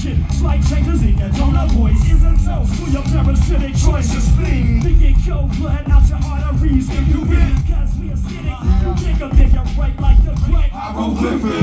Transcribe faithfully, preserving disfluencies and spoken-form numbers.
attention. Slight changes in your tone of voice is a toast to your parasitic choices. Spleen, thinking cold blood out your arteries. If you win, cause we acidic, you think of it, you're right like the great hieroglyphics.